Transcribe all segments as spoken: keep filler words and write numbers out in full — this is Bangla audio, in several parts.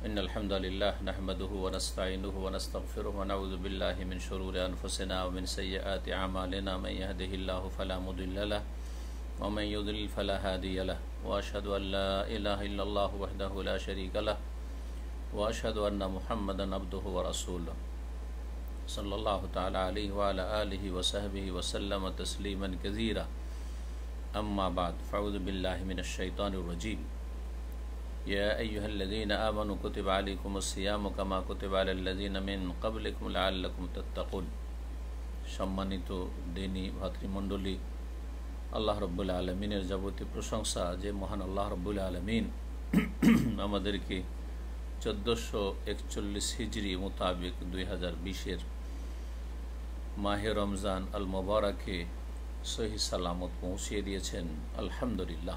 إن الحمد لله نحمده ونستعينه ونستغفره ونعوذ بالله من شرور أنفسنا ومن سيئات أعمالنا من يهده الله فلا مضل له ومن يضلل فلا هادي له وأشهد أن لا إله إلا الله وحده لا شريك له وأشهد أن محمدا عبده ورسوله صلى الله تعالى عليه وعلى آله وصحبه وسلم تسليما كثيرا أما بعد فأعوذ بالله من الشيطان الرجيم يا أيها الذين آمنوا كتب عليكم الصيام كما كتب على الذين من قبلكم لعلكم تتقون সম্মানিত দিনী ভাতৃমণ্ডলী, আল্লাহ রব্বুল আলমিনের যাবতীয় প্রশংসা যে মহান আল্লাহ রব্বুল আলমিন আমাদেরকে চোদ্দোশো একচল্লিশ হিজরি মোতাবেক দুই হাজার বিশের মাহে রমজান আল মোবারকে সহি সালামত পৌঁছিয়ে দিয়েছেন। আলহামদুলিল্লাহ।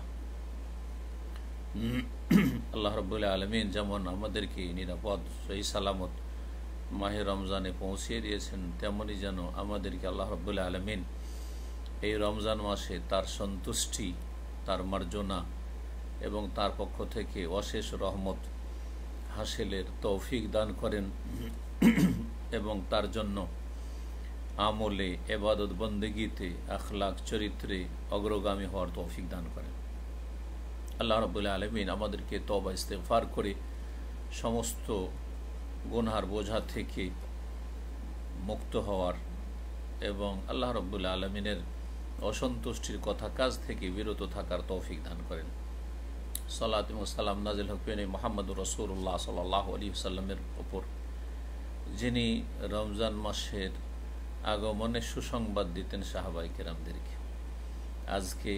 আল্লাহ রব্বুল আলমিন যেমন আমাদেরকে নিরাপদ সহি সালামত মাহে রমজানে পৌঁছিয়ে দিয়েছেন, তেমনই যেন আমাদেরকে আল্লাহ রব্বুল আলমিন এই রমজান মাসে তার সন্তুষ্টি, তার মার্জনা এবং তার পক্ষ থেকে অশেষ রহমত হাসিলের তৌফিক দান করেন এবং তার জন্য আমলে, এবাদত বন্দেগীতে, আখলাক, চরিত্রে অগ্রগামী হওয়ার তৌফিক দান করেন। আল্লাহ রাব্বুল আলামিন আমাদেরকে তওবা ইস্তেগফার করে সমস্ত গুনহার বোঝা থেকে মুক্ত হওয়ার এবং আল্লাহ রাব্বুল আলামিনের অসন্তুষ্টির কথা কাজ থেকে বিরত থাকার তৌফিক দান করেন। সালাত এবং সালাম নাজিল হোক মুহাম্মদুর রাসূলুল্লাহ সাল্লাল্লাহু আলাইহি ওয়াসাল্লামের ওপর, যিনি রমজান মাসের আগমনের সুসংবাদ দিতেন সাহাবায়ে কেরামদেরকে। আজকে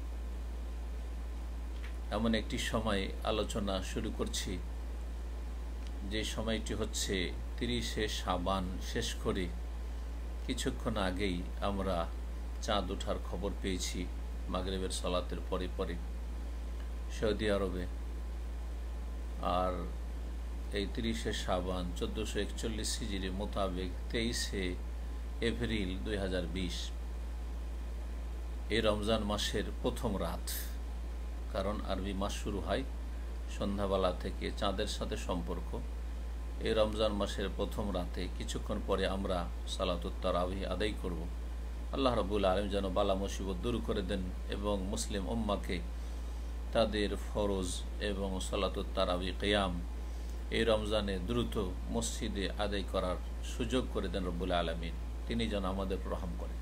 এমন একটি সময় আলোচনা শুরু করছি যে সময়টি হচ্ছে তিরিশে শাবান শেষ করে কিছুক্ষণ আগেই আমরা চাঁদ ওঠার খবর পেয়েছি মাগরিবের সালাতের পরে পরে সৌদি আরবে। আর এই তিরিশে শাবান চোদ্দোশো একচল্লিশ হিজরি মোতাবেক তেইশে এপ্রিল দুই হাজার বিশ এই রমজান মাসের প্রথম রাত। কারণ আরবি মাস শুরু হয় সন্ধ্যাবেলা থেকে, চাঁদের সাথে সম্পর্ক। এই রমজান মাসের প্রথম রাতে কিছুক্ষণ পরে আমরা সালাতুত তারাবিহ আদায় করব। আল্লাহ রাব্বুল আলামিন যেন বালা মুসিবত দূর করে দেন এবং মুসলিম উম্মাকে তাদের ফরজ এবং সালাতুত তারাবিহ কিয়াম এই রমজানে দ্রুত মসজিদে আদায় করার সুযোগ করে দেন রব্বুল আলামিন। তিনি যেন আমাদের রহম করেন।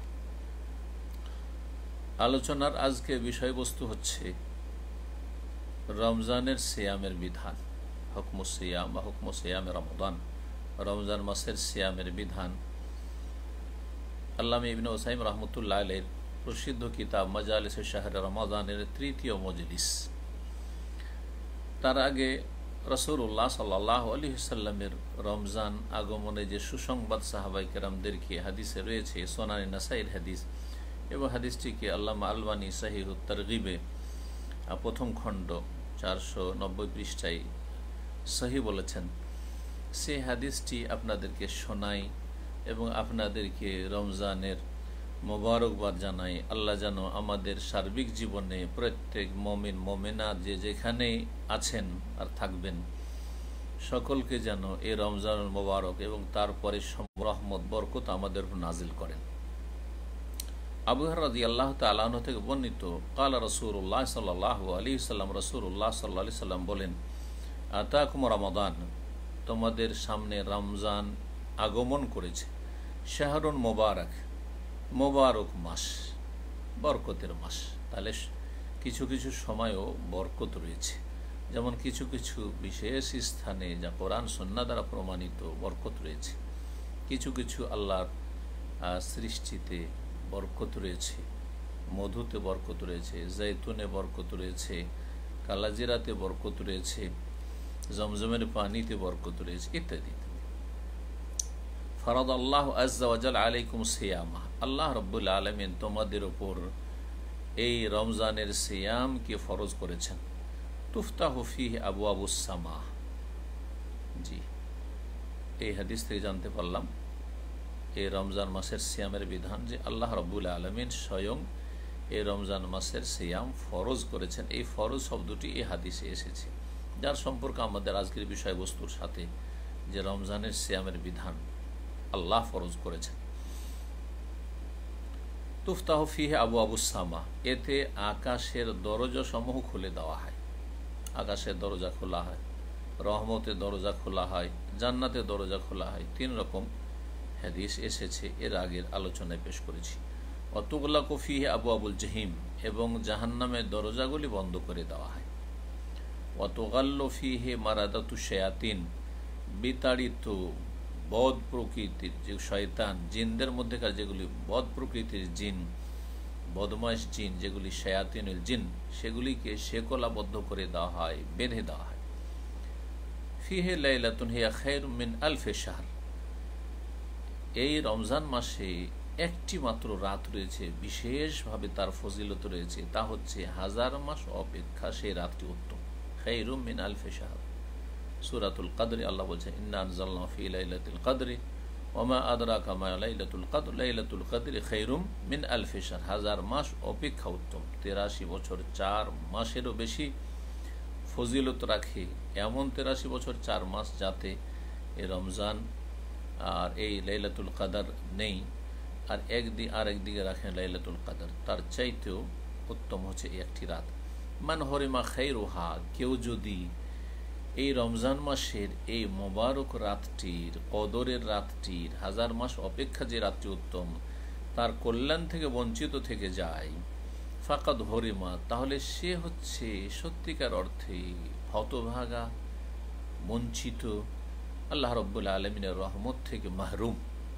আলোচনার আজকে বিষয়বস্তু হচ্ছে রমজানের সিয়ামের বিধান, হুকমুস সিয়াম বা হুকমুস সিয়ামে রমাদান, রমজান মাসের সিয়ামের বিধান। আল্লামা ইবনে উসাইম রাহমাতুল্লাহ আলাইহির প্রসিদ্ধ কিতাব মাজালিস শাহরে রমাদানের তৃতীয় মজলিস। তার আগে রাসূলুল্লাহ সাল্লাল্লাহু আলাইহি ওয়াসাল্লামের রমজান আগমনে যে সুসংবাদ সাহাবায়ে কেরামদেরকে হাদিসে রয়েছে, সুনানে নাসাইর হাদিস, এবং হাদিসটিকে আল্লামা আলবানী সহিহুত তারগিবে প্রথম খণ্ড চারশো নব্বই পৃষ্ঠায় সহি বলেছেন। সেই হাদিসটি আপনাদেরকে শোনাই এবং আপনাদেরকে রমজানের মোবারকবাদ জানাই। আল্লাহ যেন আমাদের সার্বিক জীবনে প্রত্যেক মমিন মমিনা যে যেখানে আছেন আর থাকবেন সকলকে যেন এই রমজানুল মোবারক এবং তারপরে রহমত বরকত আমাদের উপর নাজিল করেন। আবু হুরায়রা রাদিয়াল্লাহু তাআলা আনহু থেকে বর্ণিত, ক্বালা রাসূলুল্লাহ সাল্লাল্লাহু আলাইহি ওয়াসাল্লাম, রাসূলুল্লাহ সাল্লাল্লাহু আলাইহি ওয়াসাল্লাম বলেন, আতাকুম রমাদান, তোমাদের সামনে রমজান আগমন করেছে। শাহরুন মোবারক, মোবারক মাস, বরকতের মাস। তাহলে কিছু কিছু সময়ও বরকত রয়েছে, যেমন কিছু কিছু বিশেষ স্থানে যা কোরআন সুন্নাহ দ্বারা প্রমাণিত বরকত রয়েছে। কিছু কিছু আল্লাহর সৃষ্টিতে বরকত রয়েছে, মধুতে বরকত রয়েছে, জৈতুনে বরকত রয়েছে, কালাজিরাতে বরকত রয়েছে, জমজমের পানিতে বরকত রয়েছে ইত্যাদি। ফরাদ আল্লাহ আজ্জা ওয়া জাল আলাইকুম সিয়ামা, আল্লাহ রাব্বুল আলামিন তোমাদের উপর এই রমজানের সিয়ামকে ফরজ করেছেন। তুফতাহু ফিহি আবওয়াবুস সামা। জি, এই হাদিস থেকে জানতে পারলাম এই রমজান মাসের সিয়ামের বিধান, যে আল্লাহ রাব্বুল আলামিন স্বয়ং এই রমজান মাসের সিয়াম ফরজ করেছেন। এই ফরজ শব্দটি এই হাদিসে এসেছে। যার সম্পর্ক আমাদের আজকের বিষয়বস্তুর সাথে, যে রমজানের সিয়ামের বিধান আল্লাহ ফরজ করেছেন। তুফতাহ ফিহে আবু আবু সামা, এতে আকাশের দরজা সমূহ খুলে দেওয়া হয়। আকাশের দরজা খোলা হয়, রহমতের দরজা খোলা হয়, জান্নাতের দরজা খোলা হয়। তিন রকম হাদিস এসেছে, এর আগের আলোচনায় পেশ করেছি। অতুগলাকু ফিহে আবু আবুল জহিম, এবং জাহান্নামের দরজাগুলি বন্ধ করে দেওয়া হয়। অতুগাল্লু ফিহে মারাদাতু শায়াতিন, বিতাড়িত বদ প্রকৃতির যে শয়তান, জিনদের মধ্যেকার যেগুলি বদ প্রকৃতির জিন, বদমাইশ জিন যেগুলি শায়াতিনুল জিন, সেগুলিকে শেকলাবদ্ধ করে দেওয়া হয়, বেঁধে দেওয়া হয়। ফিহে লাইলাতুন হিয়া খায়রুম মিন আলফি শাহর, এই রমজান মাসে একটি মাত্র রাত রয়েছে, বিশেষভাবে তার ফজিলত রয়েছে, তা হচ্ছে হাজার মাস অপেক্ষা সেই রাতটি উত্তম। খায়রুম মিন আলফি শাহর, সূরাতুল কদরে আল্লাহ বলছেন ইন্না আনজালনাহু ফি লাইলাতুল কদরি ওয়া মা আদরাকা মা লাইলাতুল কদর লাইলাতুল কদরি খায়রুম মিন আলফি শাহর, হাজার মাস অপেক্ষা উত্তম। তেরাশি বছর চার মাসেরও বেশি ফজিলত রাখে এমন তেরাশি বছর চার মাস যাতে এই রমজান আর এই লাইলাতুল কদর নেই, আর একদিন আর একদিকে রাখেন লাইলাতুল কদর, তার চাইতেও উত্তম হচ্ছে একটি রাত। মান হরিমা খায়রুহা, কেউ যদি এই রমজান মাসের এই মোবারক রাতটির, কদরের রাতটির, হাজার মাস অপেক্ষা যে রাতটি উত্তম, তার কল্যাণ থেকে বঞ্চিত থেকে যায়, ফাকাদ হরিমা, তাহলে সে হচ্ছে সত্যিকার অর্থে হতভাগা, বঞ্চিত, আল্লাহ রব্বুল আলমিনের রহমত থেকে মাহরুম।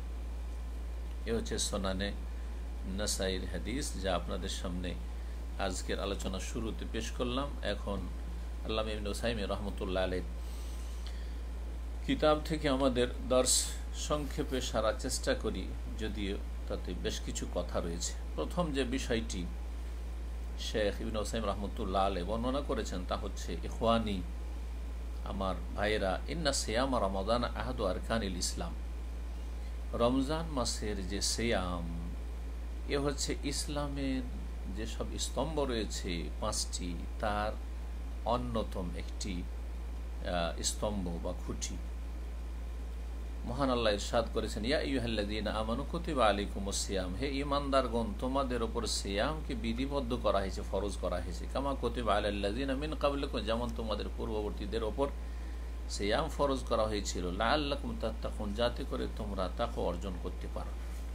এ হচ্ছে সুনানে নাসাইর হাদিস, যা আপনাদের সামনে আজকের আলোচনা শুরুতে পেশ করলাম। এখন আল্লামা ইবনে উসাইমিন রহমতুল্লাহ আলাইহি কিতাব থেকে আমাদের দর্শ সংক্ষেপে সারার চেষ্টা করি, যদিও তাতে বেশ কিছু কথা রয়েছে। প্রথম যে বিষয়টি শেখ ইবনে উসাইমিন রহমতুল্লাহ আলাইহি বর্ণনা করেছেন তা হচ্ছে, ইখওয়ানি, আমার ভাইয়েরা, ইন্না সিয়াম রমাদান আহাদু আরকানিল ইসলাম, রমজান মাসের যে সিয়াম, এ হচ্ছে ইসলামের যেসব স্তম্ভ রয়েছে পাঁচটি, তার অন্যতম একটি স্তম্ভ বা খুঁটি। মহান আল্লাহ ইরশাদ করেছেন, ইয়া আইয়ুহাল্লাযীনা আমানু কুতিবা আলাইকুমুস সিয়াম, হে ঈমানদারগণ, তোমাদের উপর সিয়ামকে বিধিবদ্ধ করা হয়েছে, ফরজ করা হয়েছে। কামা কুতিবা আলাল্লাযীনা মিন ক্বাবলিকুম, যেমন তোমাদের পূর্ববর্তীদের উপর সিয়াম ফরজ করা হয়েছিল, লাআল্লাকুম তাত্তাকুন, যাতে করে তোমরা তাকওয়া অর্জন করতে পারো।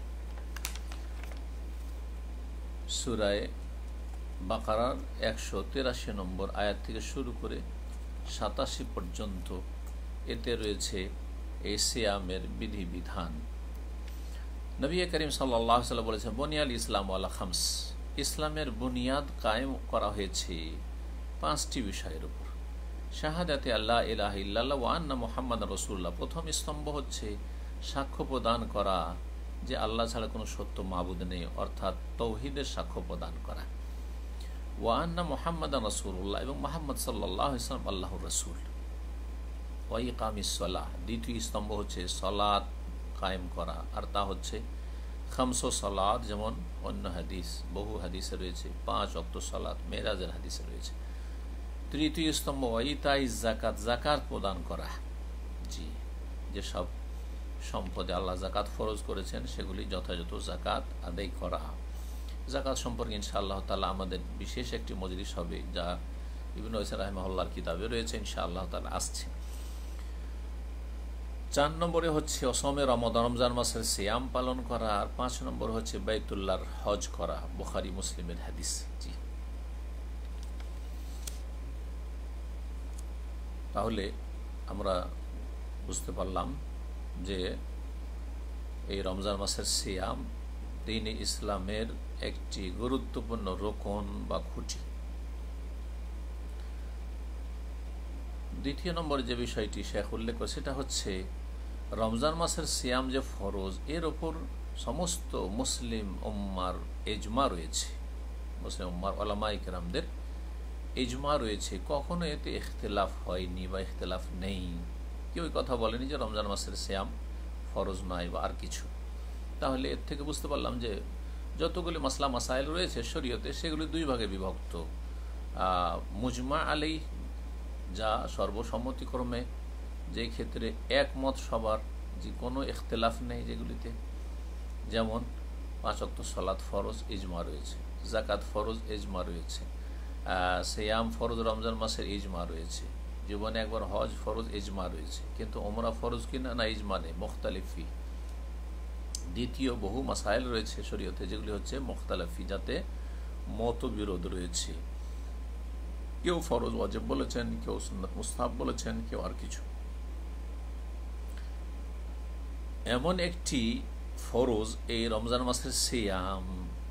সূরা বাকারার একশো তিরাশি নম্বর আয়াত থেকে শুরু করে সাতাশি পর্যন্ত এতে রয়েছে এই সিয়ামের বিধিবিধান। নবী করিম সাল্লাল্লাহু আলাইহি ওয়াসাল্লাম বলেছেন, বুনিয়াল ইসলাম আলা খামস, ইসলামের বুনিয়াদ কায়েম করা হয়েছে পাঁচটি বিষয়ের উপর। শাহাদাতে আল্লাহ ইলাহা ইল্লাল্লাহ ওয়া আন্না মুহাম্মাদার রাসূলুল্লাহ, প্রথম স্তম্ভ হচ্ছে সাক্ষ্য প্রদান করা যে আল্লাহ ছাড়া কোনো সত্য মাবুদ নেই, অর্থাৎ তৌহিদের সাক্ষ্য প্রদান করা। ওয়া আন্না মুহাম্মাদার রাসূলুল্লাহ, এবং মুহাম্মদ সাল্লাল্লাহু আলাইহি ওয়াসাল্লাম আল্লাহর রাসূল। ওয়া ইকামিস সালাহ, দ্বিতীয় স্তম্ভ হচ্ছে সালাত কায়েম করা, আর তা হচ্ছে খামস সালাত, যেমন অন্য হাদিস, বহু হাদিসে রয়েছে, পাঁচ ওয়াক্ত সালাত, মেরাজের হাদিসে রয়েছে। তৃতীয় স্তম্ভ ওয়া ইতাই যাকাত, যাকাত প্রদান করা, জি, যেসব সম্পদে আল্লাহ যাকাত ফরজ করেছেন সেগুলি যথাযথ যাকাত আদায় করা। যাকাত সম্পর্কে ইনশাআল্লাহ তাআলা আমাদের বিশেষ একটি মজলিস হবে, যা ইবনে উসাইমিন রাহিমাহুল্লাহর কিতাবে রয়েছে, ইনশাআল্লাহ তাআলা আসছে। চার নম্বরে হচ্ছে অসমে রমাদান, রমজান মাসের সিয়াম পালন করা, আর পাঁচ নম্বর হচ্ছে বাইতুল্লাহর হজ করা, বুখারী মুসলিমের হাদিস। জি, তাহলে আমরা বুঝতে পারলাম যে এই রমজান মাসের সিয়াম দ্বীন ইসলামের একটি গুরুত্বপূর্ণ রোকন বা খুঁটি। দ্বিতীয় নম্বরে যে বিষয়টি শেখ উল্লেখ করে সেটা হচ্ছে রমজান মাসের সিয়াম যে ফরজ, এর ওপর সমস্ত মুসলিম উম্মার ইজমা রয়েছে, মুসলিম উম্মার উলামায়ে কেরামদের ইজমা রয়েছে, কখনো এতে ইখতিলাফ হয়নি বা ইখতিলাফ নেই। কেউ কথা বলেনি যে রমজান মাসের সিয়াম ফরজ নয় বা আর কিছু। তাহলে এর থেকে বুঝতে পারলাম যে যতগুলি মাসলা মাসাইল রয়েছে শরীয়তে, সেগুলি দুই ভাগে বিভক্ত। মুজমা আলাইহ যা সর্বসম্মতিক্রমে, যে ক্ষেত্রে একমত সবার, যে কোনো ইখতিলাফ নেই যেগুলিতে, যেমন পাঁচ ওয়াক্ত সালাত ফরজ, ইজমা রয়েছে, জাকাত ফরজ, ইজমা রয়েছে, সিয়াম ফরজ রমজান মাসের, ইজমা রয়েছে, জীবনে একবার হজ ফরজ, ইজমা রয়েছে, কিন্তু ওমরা ফরজ কিনা, না ইজমা নেই, মুখতালিফি। দ্বিতীয় বহু মাসাইল রয়েছে শরীয়তে যেগুলি হচ্ছে মুখতালিফি, যাতে মতবিরোধ রয়েছে, কেউ ফরজ ওয়াজিব বলেছেন, কেউ সুন্নাত মুস্তাহাব বলেছেন, কেউ আর কিছু। এমন একটি ফরজ এই রমজান মাসের সিয়াম,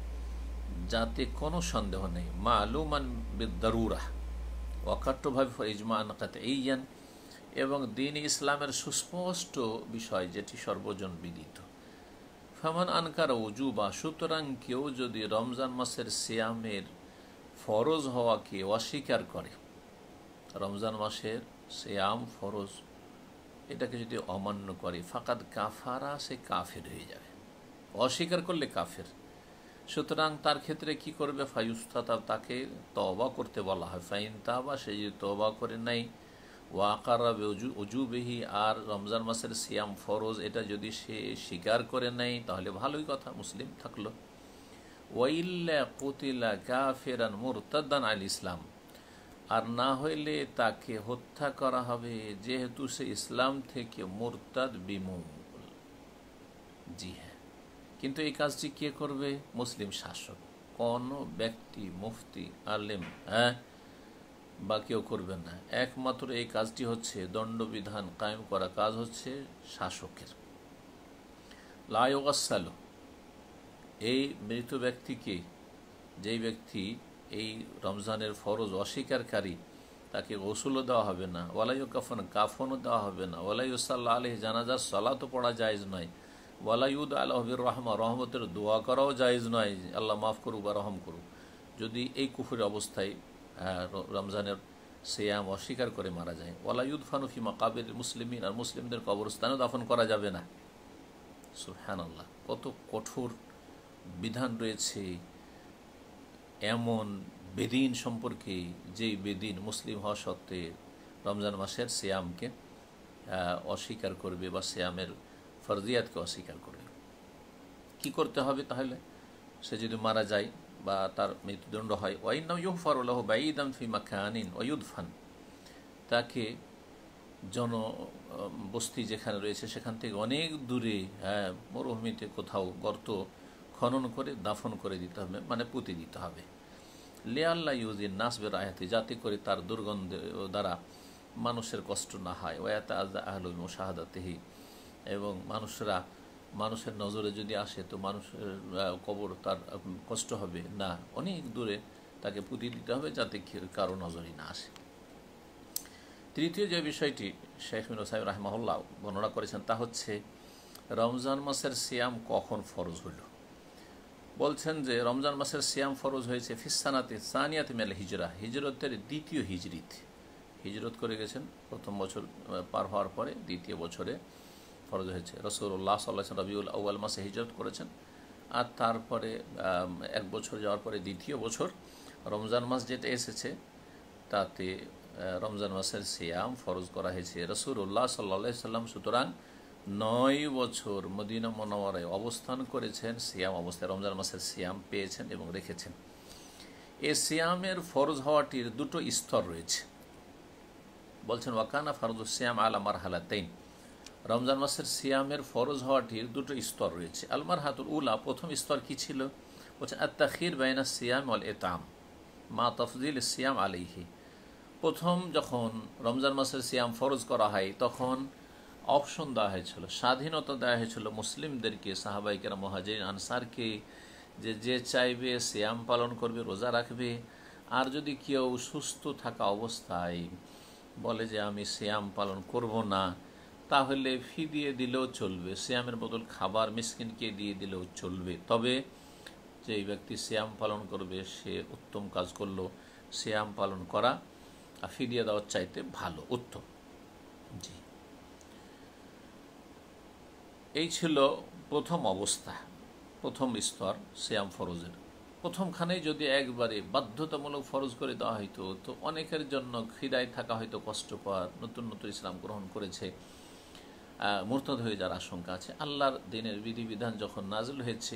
যাতে কোনো সন্দেহ নেই, মালুমান বিদারুরা, অকাট্যভাবে ইজমান কাতঈয়ান, এবং দ্বীন ইসলামের সুস্পষ্ট বিষয় যেটি সর্বজন বিদিত। ফামান আনকার উজুবা, সুতরাং কেউ যদি রমজান মাসের সিয়ামের ফরজ হওয়াকে অস্বীকার করে, রমজান মাসের সিয়াম ফরজ এটাকে যদি অমান্য করে, ফাকাদ কাফারা, সে কাফের হয়ে যাবে, অস্বীকার করলে কাফের। সুতরাং তার ক্ষেত্রে কি করবে, ফায়ুস্তাতাব, তাকে তওবা করতে বলা হয়। ফাইন তাবা, সে যদি তওবা করে নাই, ওয়াকারা উজুবিহি, আর রমজান মাসের সিয়াম ফরজ এটা যদি সে স্বীকার করে নাই, তাহলে ভালোই কথা, মুসলিম থাকলো। ওয়াইল্লা কুতিলা কাফিরান মুরতাদান আল ইসলাম, আর না হইলে তাকে হত্যা করা হবে যেহেতু সে ইসলাম থেকে মুরতাদ বিমুখ। জি হ্যাঁ, কিন্তু এই কাজটি কে করবে, মুসলিম শাসক। কোন ব্যক্তি, মুফতি, আলেম, হ্যাঁ, বা কেউ করবে না। একমাত্র এই কাজটি হচ্ছে দণ্ডবিধান কায়েম করা কাজ হচ্ছে শাসকের। লা ইউগাসসালু, এই মৃত ব্যক্তিকে, যেই ব্যক্তি এই রমজানের ফরজ অস্বীকারী, তাকে গোসলও দেওয়া হবে না, ওয়ালাইউ কাফন, কাফনও দেওয়া হবে না, ওয়ালাইউ সাল্লাহ আলাইহি, জানাজার সালাতও পড়া জায়েজ নয়, ওয়ালাইউদ আল্লাহবির রহমা, রহমতের দোয়া করাও জায়েজ নয়, আল্লাহ মাফ করুক বা রহম করুক, যদি এই কুফরের অবস্থায় রমজানের সিয়াম অস্বীকার করে মারা যায়। ওয়ালাইউদ ফানুফি মাকাবির মুসলিমিন, আর মুসলিমদের কবরস্থানেও দাফন করা যাবে না। সুবহানাল্লাহ, কত কঠোর বিধান রয়েছে এমন বেদিন সম্পর্কে, যেই বেদিন মুসলিম হওয়া সত্ত্বে রমজান মাসের সিয়ামকে অস্বীকার করবে বা সিয়ামের ফরজিয়াতকে অস্বীকার করবে। কি করতে হবে তাহলে, সে যদি মারা যায় বা তার মৃত্যুদণ্ড হয়, ওয়াইন্নাহু ইউগফারু লাহু বাঈদান ফি মাকানিন ওয়া ইউদফান, তাকে জনবস্তি যেখানে রয়েছে সেখান থেকে অনেক দূরে, হ্যাঁ, মরুভূমিতে কোথাও গর্ত খনন করে দাফন করে দিতে হবে, মানে পুঁতে দিতে হবে। লিআল্লা ইউজিন নাস বিরায়াতি, যাতে করে তার দুর্গন্ধ দ্বারা মানুষের কষ্ট না হয়, ওয়ায়াতাআযা আহলুল মুশাহাদাতিহি, এবং মানুষরা, মানুষের নজরে যদি আসে তো মানুষের কবর তার কষ্ট হবে না, অনেক দূরে তাকে পুঁতে দিতে হবে যাতে কারো নজরই না আসে। তৃতীয় যে বিষয়টি শেখ ইবনে সাইয়্যিদ রাহিমাহুল্লাহ বর্ণনা করেছেন তা হচ্ছে রমজান মাসের সিয়াম কখন ফরজ হইল। বলছেন যে রমজান মাসের সিয়াম ফরজ হয়েছে ফিসানাতে সানিয়াতে মেল হিজরা, হিজরতের দ্বিতীয় হিজরিতে, হিজরত করে গেছেন প্রথম বছর পার হওয়ার পরে দ্বিতীয় বছরে ফরজ হয়েছে। রাসূলুল্লাহ সাল্লাল্লাহু আলাইহি ওয়াসাল্লাম রবিউল আউয়াল মাসে হিজরত করেছেন, আর তারপরে এক বছর যাওয়ার পরে দ্বিতীয় বছর রমজান মাস যেটা এসেছে তাতে রমজান মাসের সিয়াম ফরজ করা হয়েছে। রাসূলুল্লাহ সাল্লাল্লাহু আলাইহি ওয়াসাল্লাম সুতরাং নয় বছর মদিনা মুনাওয়ারায় অবস্থান করেছেন, সিয়াম অবস্থায় রমজান মাসের সিয়াম পেয়েছেন এবং রেখেছেন। এই সিয়ামের ফরজ হওয়াটির দুটো স্তর রয়েছে। বলছেন ওয়াকানা ফরজুস সিয়াম আলা মারহালাতাইন, রমজান মাসের সিয়ামের ফরজ হওয়াটির দুটো স্তর রয়েছে। আল মারহাতুল উলা, প্রথম স্তর কি ছিল, বলছেন আত-তাখির বাইনা সিয়াম ওয়াল ইতআম মা তাফজিল সিয়াম আলাইহি। প্রথম যখন রমজান মাসের সিয়াম ফরজ করা হয় তখন অপশন দেওয়া হয়েছিল, স্বাধীনতা দেওয়া হয়েছিল মুসলিমদেরকে, সাহাবায়ে কেরাম, মুহাজিরিন, আনসারকে, যে যে চাইবে সিয়াম পালন করবে, রোজা রাখবে। আর যদি কেউ সুস্থ থাকা অবস্থায় বলে যে আমি সিয়াম পালন করব না, তাহলে ফি দিয়ে দিলেও চলবে, সিয়ামের বদল খাবার মিসকিনকে দিয়ে দিলেও চলবে। তবে যেই ব্যক্তি সিয়াম পালন করবে সে উত্তম কাজ করলো, সিয়াম পালন করা আর ফি দিয়ে দেওয়ার চাইতে ভালো, উত্তম। জি, এই ছিল প্রথম অবস্থা, প্রথম স্তর সিয়াম ফরজের। প্রথমখানেই যদি একবারে বাধ্যতামূলক ফরজ করে দেওয়া হইতো তো অনেকের জন্য খিদায় থাকা হয়তো কষ্টকর, নতুন নতুন ইসলাম গ্রহণ করেছে, মুরতাদ হয়ে যাওয়ার আশঙ্কা আছে। আল্লাহর দিনের বিধিবিধান যখন নাজল হয়েছে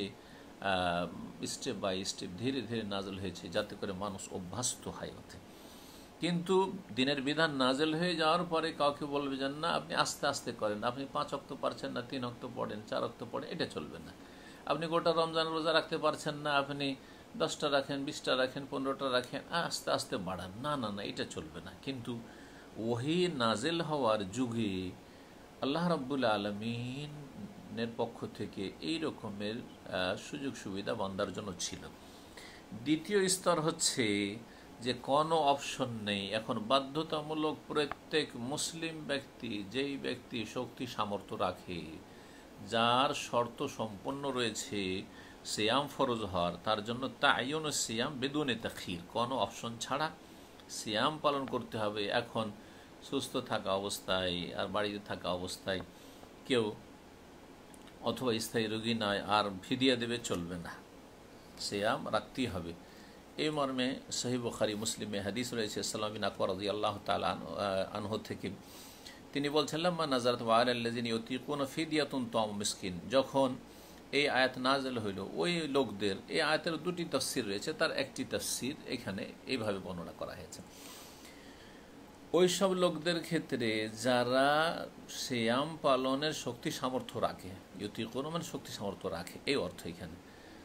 স্টেপ বাই স্টেপ ধীরে ধীরে নাজল হয়েছে যাতে করে মানুষ অভ্যস্ত হয় ওতে। কিন্তু দিনের বিধান নাজেল হয়ে যাওয়ার পরে কাউকে বলবে যে না আপনি আস্তে আস্তে করেন, আপনি পাঁচ ওয়াক্ত পারছেন না, তিন ওয়াক্ত পড়েন, চার ওয়াক্ত পড়েন, এটা চলবে না। আপনি গোটা রমজান রোজা রাখতে পারছেন না, আপনি দশটা রাখেন, বিশটা রাখেন, পনেরোটা রাখেন, আস্তে আস্তে বাড়ান, না না না এটা চলবে না। কিন্তু ওহী নাজেল হওয়ার যুগে আল্লাহ রাব্বুল আলামিনের পক্ষ থেকে এই রকমের সুযোগ সুবিধা বান্দার জন্য ছিল। দ্বিতীয় স্তর হচ্ছে যে কোনো অপশন নেই, এখন বাধ্যতামূলক প্রত্যেক মুসলিম ব্যক্তি, যেই ব্যক্তি শক্তি সামর্থ্য রাখে, যার শর্ত সম্পন্ন রয়েছে সিয়াম ফরজ হওয়ার, তার জন্য তাইয়ুন সিয়াম বেদুনে তাখির, কোনো অপশন ছাড়া সিয়াম পালন করতে হবে। এখন সুস্থ থাকা অবস্থায় আর বাড়িতে থাকা অবস্থায় কেউ অথবা স্থায়ী রোগী নয় আর ফিদিয়া দেবে চলবে না, সিয়াম রাখতেই হবে। এই মর্মে সহিহ বুখারী মুসলিমে হাদিস রয়েছে সাল্লাম বিন আকবর রাদিয়াল্লাহু তাআলা আনহু থেকে, তিনি বলছেন লাম্মা নাযারাত ওয়ালাল্লাযিনা ইউতিকুনা ফিদিয়াতুন তা'আম মিসকিন, যখন এই আয়াত নাযিল হইল ওই লোকদের, এই আয়াতের দুটি তাফসীর রয়েছে, তার একটি তাফসীর এখানে এইভাবে বর্ণনা করা হয়েছে, ওই সব লোকদের ক্ষেত্রে যারা সিয়াম পালনের শক্তি সামর্থ্য রাখে, ইউতিকুনা মানে শক্তি সামর্থ্য রাখে, এই অর্থ এখানে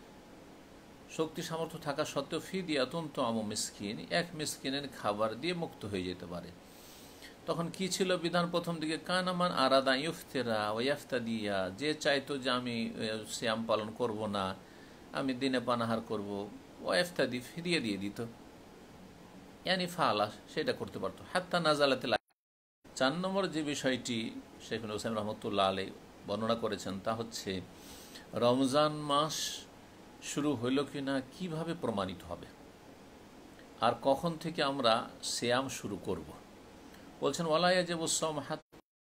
শক্তি সামর্থ্য থাকা সত্ত্বেও ফিদিয়াতুন তা'আম মিসকিন, এক মিসকিনের খাবার দিয়ে মুক্ত হয়ে যেতে পারে। তখন কি ছিল বিধান প্রথম দিকে? কানামান আরাদা ইফতেরা ও ইফতাদিয়া, যে চাইতো যে আমি সিয়াম পালন করব না, আমি দিনে পানাহার করব, ও ইফতাদি ফিরিয়ে দিয়ে দিত, ইয়ানি ফালা, সেটা করতে পারতো। হাত্তা নাজালাতে, চার নম্বর যে বিষয়টি শেখ হুসাইন রহমতুল্লাহ আলাইহি বর্ণনা করেছেন তা হচ্ছে রমজান মাস শুরু হইল কিনা কিভাবে প্রমাণিত হবে আর কখন থেকে আমরা সিয়াম শুরু করব। বলছেন ওয়ালা ইয়াজিবু সাওম হাত,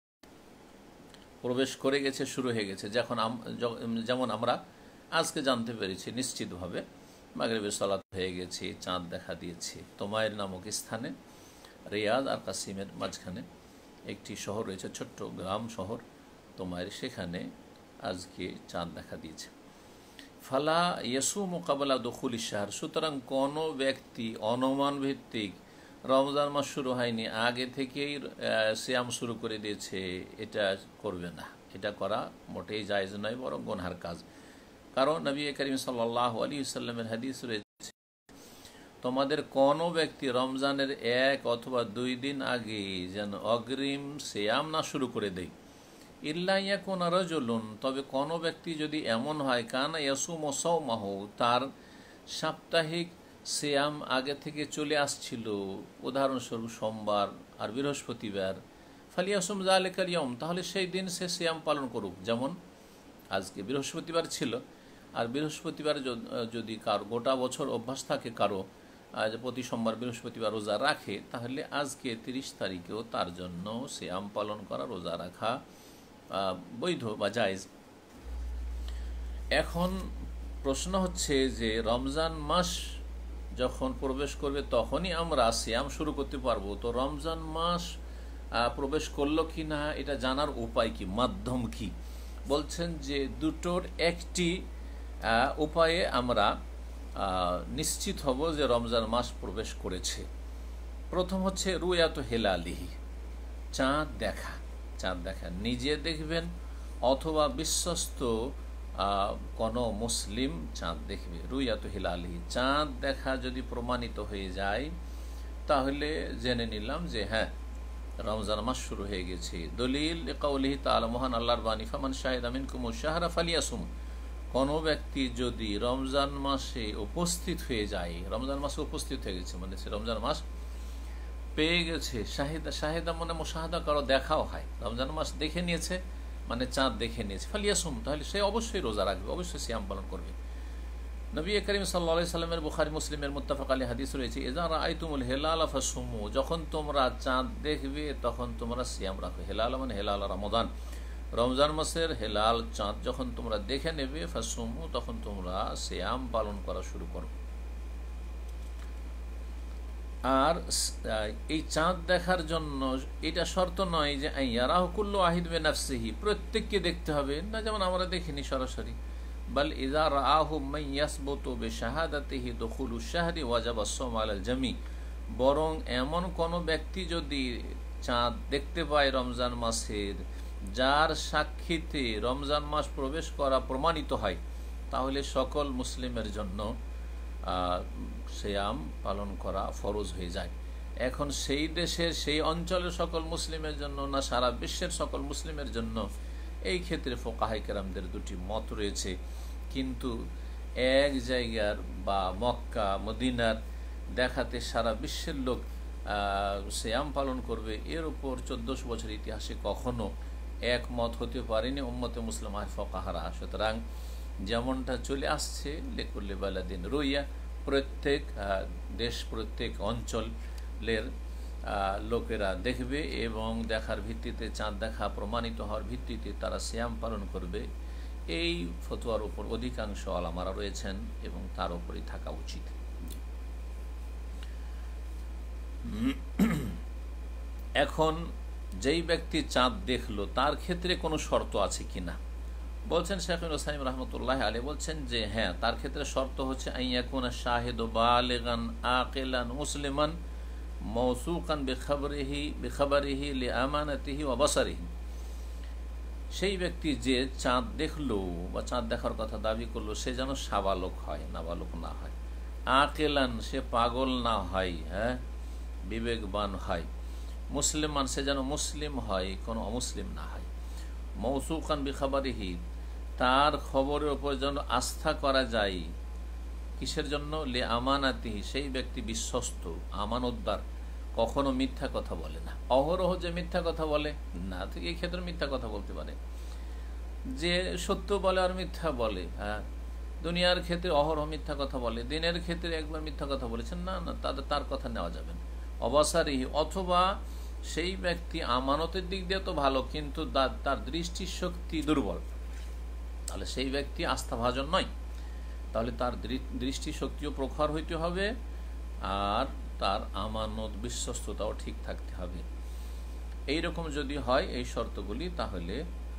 প্রবেশ করে গেছে, শুরু হয়ে গেছে, যখন যেমন আমরা আজকে জানতে পেরেছি নিশ্চিতভাবে মাগরিবের সালাত হয়ে গেছে, চাঁদ দেখা দিয়েছে। তোমায়ের নামক স্থানে রিয়াদ আর কাসিমের মাঝখানে একটি শহর রয়েছে, ছোট্ট গ্রাম শহর তোমায়ের, সেখানে আজকে চাঁদ দেখা দিয়েছে। ফালা ইয়াসুমু ক্বাবলা দুখুলি শাহর, সুতরাং কোনো ব্যক্তি অনুমান ভিত্তিক রমজান মাস শুরু হয়নি আগে থেকেই সিয়াম শুরু করে দিয়েছে, এটা করবে না, এটা করা মোটেই জায়েজ নয়, বরং গুনহার কাজ। কারণ নবী করিম সাল্লাল্লাহু আলাইহি ওয়াসাল্লামের হাদিস রয়েছে, তোমাদের কোনো ব্যক্তি রমজানের এক অথবা দুই দিন আগে যেন অগ্রিম সিয়াম না শুরু করে দেয়, ইল্লা ইয়াকুনা রাজুলুন, তবে কোনো ব্যক্তি যদি এমন হয় কানা ইয়াসুমু সাওমাহু, তার সাপ্তাহিক সিয়াম আগে থেকে চলে আসছিল, উদাহরণস্বরূপ সোমবার আর বৃহস্পতিবার, ফালিয়াসুম যালিকাল ইয়াউম, তাহলে সেই দিন সে সিয়াম পালন করুক। যেমন আজকে বৃহস্পতিবার ছিল, আর বৃহস্পতিবার যদি কারো গোটা বছর অভ্যাস থাকে কারো আজ প্রতি সোমবার বৃহস্পতিবার রোজা রাখে, তাহলে আজকে তিরিশ তারিখেও তার জন্য সিয়াম পালন করা, রোজা রাখা বৈধ বা জায়েজ। এখন প্রশ্ন হচ্ছে যে রমজান মাস যখন প্রবেশ করবে তখনই আমরা সিয়াম শুরু করতে পারবো, তো রমজান মাস প্রবেশ করলো কি না এটা জানার উপায় কি, মাধ্যম কি? বলছেন যে দুটোর একটি উপায়ে আমরা নিশ্চিত হব যে রমজান মাস প্রবেশ করেছে। প্রথম হচ্ছে রুয়াত হেলালিহি, চাঁদ দেখা, চাঁদ দেখা নিজে দেখবেন অথবা বিশ্বস্ত কোনো মুসলিম চাঁদ দেখবে। রুয়াত হেলালিহি, চাঁদ দেখা যদি প্রমাণিত হয়ে যায় তাহলে জেনে নিলাম যে হ্যাঁ রমজান মাস শুরু হয়ে গেছে। দলিল কাউলিহি তাআলা, মহান আল্লাহর বাণী, ফামান শাহিদা মিনকুমুশ শাহরা ফালিয়াসুম, কোনো ব্যক্তি যদি রমজান মাসে উপস্থিত হয়ে যায়, রমজান মাসে উপস্থিত হয়ে গেছে মানে সে রমজান মাস পেয়ে গেছে, শাহিদা, শাহিদা মানে মুশাহাদা করো, দেখাও হয়, রমজান মাস দেখে নিয়েছে মানে চাঁদ দেখে নিয়েছে, ফালিয়াসুম, তাহলে সে অবশ্যই রোজা রাখবে, অবশ্যই সিয়াম পালন করবে। নবী করিম সাল্লাল্লাহু আলাইহি সাল্লামের বুখারী মুসলিমের মুত্তাফাক আলাইহি হাদিস রয়েছে, ইযা রাআইতুমুল হিলালা ফাসুমু, যখন তোমরা চাঁদ দেখবে তখন তোমরা সিয়াম রাখো। হেলাল মানে হেলাল রমাদান, রমজান মাসের হেলাল চাঁদ যখন তোমরা দেখে নেবে, ফাসুমু, তখন তোমরা সিয়াম পালন করা শুরু করো। আর এই চাঁদ দেখার জন্য এটা শর্ত নয় যে ইয়ারাহু কুল্লু ওয়াহিদ বিনাফসিহি, প্রত্যেককে দেখতে হবে না, যেমন আমরা দেখিনি সরাসরি। বাল ইযা রাআহু মান ইয়াসবুতু বিশাহাদাতিহি দুখুলু শাহরি ওয়াজাবা আস-সাওম আলাল জামি, বরং এমন কোন ব্যক্তি যদি চাঁদ দেখতে পায় রমজান মাসের, যার সাক্ষীতে রমজান মাস প্রবেশ করা প্রমাণিত হয়, তাহলে সকল মুসলিমের জন্য সিয়াম পালন করা ফরজ হয়ে যায়। এখন সেই দেশের সেই অঞ্চলের সকল মুসলিমের জন্য না সারা বিশ্বের সকল মুসলিমের জন্য, এই ক্ষেত্রে ফুকাহায়ে কেরামদের দুটি মত রয়েছে। কিন্তু এক জায়গার বা মক্কা মদিনার দেখাতে সারা বিশ্বের লোক সিয়াম পালন করবে, এর উপর চোদ্দশো বছর ইতিহাসে কখনো একমত হতে পারেনি উম্মতে মুসলিমা ফুকাহারা। সুতরাং যেমনটা চলে আসছে লিকুল্লি বালাদিন রুইয়া, প্রত্যেক দেশ প্রত্যেক অঞ্চলের লোকেরা দেখবে এবং দেখার ভিত্তিতে, চাঁদ দেখা প্রমাণিত হওয়ার ভিত্তিতে তারা সিয়াম পালন করবে, এই ফতোয়ার উপর অধিকাংশ আলেমরা রয়েছেন এবং তার উপরই থাকা উচিত। এখন যেই ব্যক্তি চাঁদ দেখলো তার ক্ষেত্রে কোনো শর্ত আছে কিনা, বলছেন শেখ উসাইমিন রাহমাতুল্লাহ আলাইহি, বলছেন যে হ্যাঁ, তার ক্ষেত্রে শর্ত হচ্ছে আইয়াকুনা শাহিদু বালিগান আকিলান মুসলিমান মাওসুকান বিখবরিহি বিখবরিহি লিআমানাতিহি ওয়া বাসারিহি, সেই ব্যক্তি যে চাঁদ দেখলো বা চাঁদ দেখার কথা দাবি করলো সে যেন সাবালক হয়, নাবালক না হয়, আকিলান সে পাগল না হয়, হ্যাঁ বিবেকবান হয়, মুসলিমান সে যেন মুসলিম হয়, কোনো অমুসলিম না হয়, মৌসুকান বিখাবারিহি তার খবরের উপর যেন আস্থা করা যায়, কিসের জন্য, লে আমানাতিহি সেই ব্যক্তি বিশ্বস্ত আমানতদার, কখনো মিথ্যা কথা বলে না। অহরহ যে মিথ্যা কথা বলে না, এই ক্ষেত্রে মিথ্যা কথা বলতে পারে, যে সত্য বলে আর মিথ্যা বলে, হ্যাঁ দুনিয়ার ক্ষেত্রে অহরহ মিথ্যা কথা বলে, দিনের ক্ষেত্রে একবার মিথ্যা কথা বলেছেন, না না তাদের তার কথা নেওয়া যাবে না। অবসারিহি অথবা সেই ব্যক্তি আমানতের দিক দিয়ে তো ভালো কিন্তু তার দৃষ্টিশক্তি দুর্বল, তাহলে সেই ব্যক্তি আস্থাভাজন নয়, তাহলে তার দৃষ্টিশক্তিও প্রখর হইতে হবে আর তার আমানত বিশ্বস্ততাও ঠিক থাকতে হবে। এইরকম যদি হয় এই শর্তগুলি, তাহলে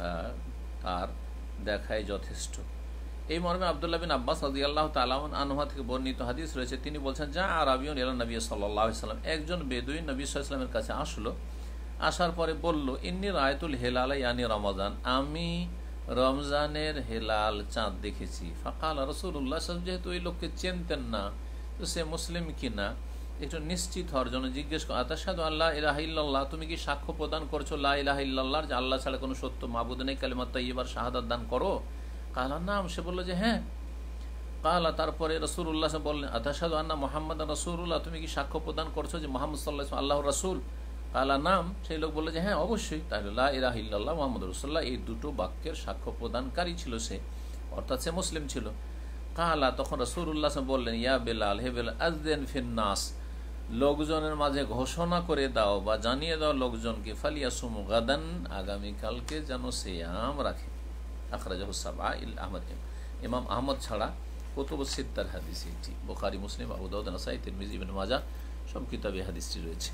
তার দেখায় যথেষ্ট। এই মর্মে আব্দুল্লাহ বিন আব্বাস রাদিয়াল্লাহু তাআলা আনহু থেকে বর্ণিত হাদিস রয়েছে, তিনি বলছেন যা আরাবিয়ুন ইলা নবী সাল্লাল্লাহু আলাইহি ওয়াসাল্লাম, একজন বেদুইন নবী সাল্লাল্লাহু আলাইহি ওয়াসাল্লামের কাছে আসলো, আসার পরে বলল ইন্নী রাআইতুল হিলালা ইয়ানি রমাদান, আমি রমজানের হেলাল চাঁদ দেখেছি। ফাকাল রাসূলুল্লাহ সাল্লাল্লাহু আলাইহি ওয়াসাল্লাম, যেহেতু ওই লোককে চিনতেন না তো সে মুসলিম কিনা একটু নিশ্চিত হওয়ার জন্য জিজ্ঞেস করেন, আতাশহাদু আল্লা ইলাহা ইল্লাল্লাহ, তুমি কি সাক্ষ্য প্রদান করছো লা ইলাহা ইল্লাল্লাহ, যে আল্লাহ ছাড়া কোনো সত্য মাবুদ নেই, কালিমা তাইয়্যিবার শাহাদাত দান করো? কালা নাম, সে বললো যে হ্যাঁ। কালা, তারপরে রাসূলুল্লাহ বললেন আতাশহাদু আন্না মুহাম্মাদান রাসূলুল্লাহ, তুমি কি সাক্ষ্য প্রদান করছো যে মুহাম্মদ সাল্লাল্লাহু আলাইহি ওয়াসাল্লাম আল্লাহর রাসূল? কালা নাম, সেই লোক বললো যে হ্যাঁ অবশ্যই। তাহলে লা ইলাহা ইল্লাল্লাহ মুহাম্মাদুর রাসূলুল্লাহ এই দুটো বাক্যের সাক্ষ্য প্রদানকারী ছিল সে, অর্থাৎ সে মুসলিম ছিল। কালা, তখন রাসূলুল্লাহ বললেন ইয়া বেলাল, হে বেলাল, আযদিন ফিন নাস, লোকজনের মাঝে ঘোষণা করে দাও বা জানিয়ে দাও লোকজনকে, ফালিয়াসুম গাদান, আগামীকালকে যেন সিয়াম রাখে। আখরাজাহু সাবআ ইল আহমদ, ইমাম আহমদ ছাড়া কুতুবুস সিত্তার হাদিস এটি, বুখারী, মুসলিম, আবু দাউদ, নাসাঈ, তিরমিজি, ইবনে মাজাহ সব কিতাবে হাদিসটি রয়েছে।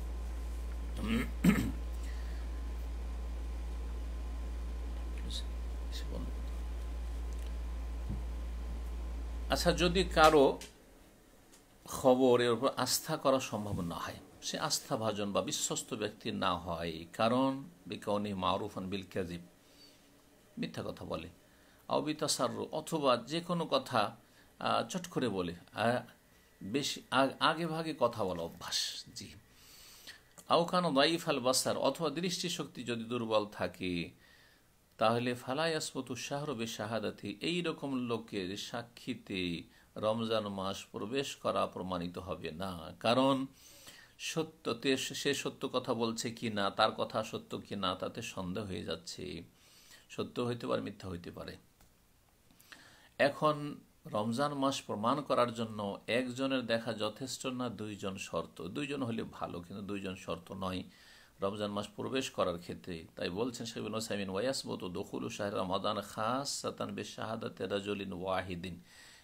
আচ্ছা, যদি কারো খবরের উপর আস্থা করা সম্ভব না হয়, সে আস্থাভাজন বা বিশ্বস্ত ব্যক্তি না হয়, কারণ বিকাউনি মারুফান বিল কাযিব, মিথ্যা কথা বলে, আও বিতাসাররু, অথবা যে কোনো কথা চট করে বলে, বেশি আগে ভাগে কথা বলা অভ্যাস, জি, আও কান দাইফ আল বাসার, অথবা দৃষ্টিশক্তি যদি দুর্বল থাকে, তাহলে ফালা ইয়াসবুতু শাহরু বিশাহাদাতি, এইরকম লোকের সাক্ষীতে রমজান মাস প্রবেশ করা প্রমাণিত হবে না, কারণ সত্যতে সে সত্য কথা বলছে কি না, তার কথা সত্য কি না তাতে সন্দেহ হয়ে যাচ্ছে, সত্য হইতে পারে মিথ্যা হইতে পারে। এখন রমজান মাস প্রমাণ করার জন্য একজনের দেখা যথেষ্ট না, দুইজন শর্ত, দুইজন হলে ভালো কিন্তু দুইজন শর্ত নয় রমজান মাস প্রবেশ করার ক্ষেত্রে। তাই বলছেন শেখ ইবনে উসাইমিন, ওয়ায়াসবুতু দুখুলু শাহরি রমাদান খাসসাতান বিশাহাদাতি রাজুলিন ওয়াহিদিন,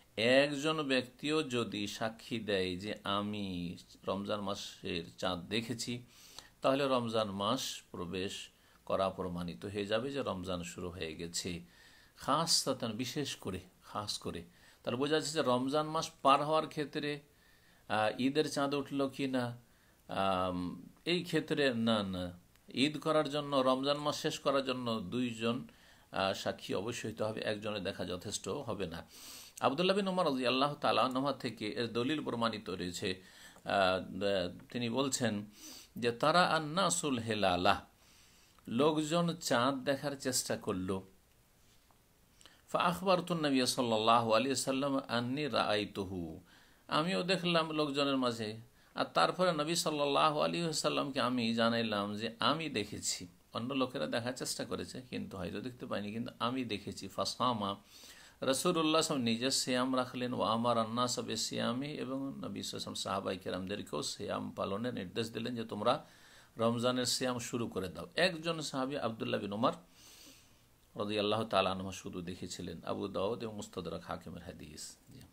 একজন ব্যক্তিও যদি সাক্ষী দেয় যে আমি রমজান মাসের চাঁদ দেখেছি, তাহলে রমজান মাস প্রবেশ করা প্রমাণিত হয়ে যাবে যে রমজান শুরু হয়ে গেছে। খাস তাতান, বিশেষ করে, খাস করে তাহলে বোঝা যাচ্ছে যে রমজান মাস পার হওয়ার ক্ষেত্রে ঈদের চাঁদ উঠল কি না, এই ক্ষেত্রে না না ঈদ করার জন্য, রমজান মাস শেষ করার জন্য দুইজন সাক্ষী অবশ্যই হতে হবে, একজনে দেখা যথেষ্ট হবে না। আব্দুল্লাহ বিন উমর রাদিয়াল্লাহু তাআলা আনহু থেকে এর দলিল প্রমাণিত রয়েছে। তিনি বলছেন যে তারা আন্নাসুল হেলালা, লোকজন চাঁদ দেখার চেষ্টা করল। ফাআখবারতুন নবী সাল্লাল্লাহু আলাইহি ওয়াসাল্লাম আন্নী রাআইতুহু, আমিও দেখলাম লোকজনের মাঝে, আর তারপরে নবী সাল্লাল্লাহু আলাইহি ওয়াসাল্লামকে আমি জানাইলাম যে আমি দেখেছি। অন্য লোকেরা দেখার চেষ্টা করেছে কিন্তু হয়তো দেখতে পাইনি, কিন্তু আমি দেখেছি। ফাসামা, রাসূলুল্লাহ সাল্লাল্লাহু নিজে সিয়াম রাখলেন, ও আমার আন্না সবে সিয়ামি, এবং নবী সাল্লাল্লাহু আলাইহি ওয়াসাল্লাম সাহাবায়ে কেরামদেরকেও সিয়াম পালনের নির্দেশ দিলেন যে তোমরা রমজানের সিয়াম শুরু করে দাও। একজন সাহাবী আব্দুল্লাহ বিন উমর রাদিয়াল্লাহু তাআলা আনহু শুধু দেখেছিলেন। আবু দাউদ এবং মুস্তাদরাক হাকিমের হাদিস।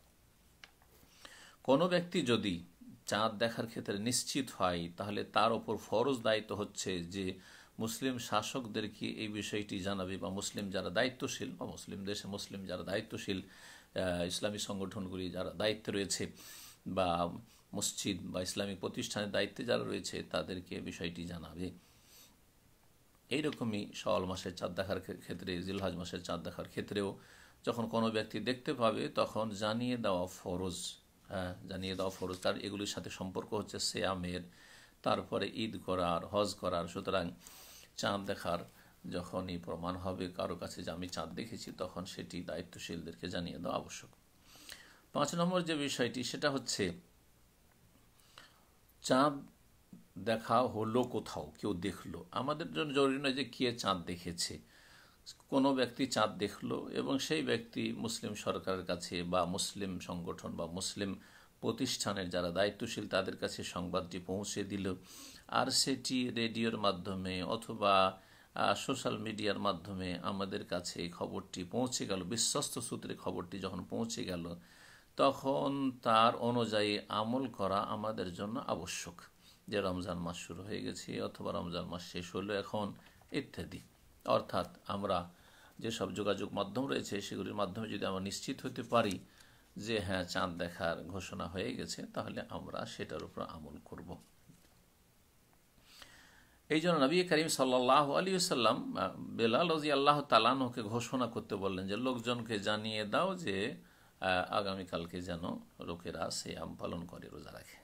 কোনো ব্যক্তি যদি চাঁদ দেখার ক্ষেত্রে নিশ্চিত হয়, তাহলে তার ওপর ফরজ দায়িত্ব হচ্ছে যে মুসলিম শাসকদেরকে এই বিষয়টি জানাবে, বা মুসলিম যারা দায়িত্বশীল, বা মুসলিম দেশে মুসলিম যারা দায়িত্বশীল, ইসলামী সংগঠনগুলি যারা দায়িত্বে রয়েছে, বা মসজিদ বা ইসলামিক প্রতিষ্ঠানের দায়িত্বে যারা রয়েছে, তাদেরকে বিষয়টি জানাবে। এইরকমই শাওয়াল মাসের চাঁদ দেখার ক্ষেত্রে, জিলহজ মাসের চাঁদ দেখার ক্ষেত্রেও যখন কোনো ব্যক্তি দেখতে পাবে তখন জানিয়ে দেওয়া ফরজ। হ্যাঁ, জানিয়ে দেওয়া ফরজ। তার এগুলির সাথে সম্পর্ক হচ্ছে সিয়ামের, তারপরে ঈদ করার, হজ করার। সুতরাং চাঁদ দেখার যখনই প্রমাণ হবে কারো কাছে যে আমি চাঁদ দেখেছি, তখন সেটি দায়িত্বশীলদেরকে জানিয়ে দেওয়া আবশ্যক। পাঁচ নম্বর যে বিষয়টি সেটা হচ্ছে চাঁদ দেখা হলো, কোথাও কেউ দেখলো, আমাদের জন্য জরুরি নয় যে কে চাঁদ দেখেছে। কোনো ব্যক্তি চাঁদ দেখলো এবং সেই ব্যক্তি মুসলিম সরকারের কাছে বা মুসলিম সংগঠন বা মুসলিম প্রতিষ্ঠানের যারা দায়িত্বশীল তাদের কাছে সংবাদটি পৌঁছে দিল, আর সেটি রেডিওর মাধ্যমে অথবা সোশ্যাল মিডিয়ার মাধ্যমে আমাদের কাছে এই খবরটি পৌঁছে গেল, বিশ্বস্ত সূত্রে খবরটি যখন পৌঁছে গেল, তখন তার অনুযায়ী আমল করা আমাদের জন্য আবশ্যক। যে রমজান মাস শুরু হয়ে গেছে অথবা রমজান মাস শেষ হলো এখন, ইত্যাদি। অর্থাৎ আমরা যেসব যোগাযোগ মাধ্যম রয়েছে সেগুলির মাধ্যমে যদি আমরা নিশ্চিত হতে পারি যে হ্যাঁ চাঁদ দেখার ঘোষণা হয়ে গেছে, তাহলে আমরা সেটার উপর আমল করব। এই জন্য নবী করিম সাল্লাল্লাহু আলাইহি ওয়াসাল্লাম বেলাল রাদিয়াল্লাহু তাআলা আনহুকে ঘোষণা করতে বললেন যে লোকজনকে জানিয়ে দাও যে আগামীকালকে যেন লোকেরা সিয়াম পালন করে, রোজা রাখে।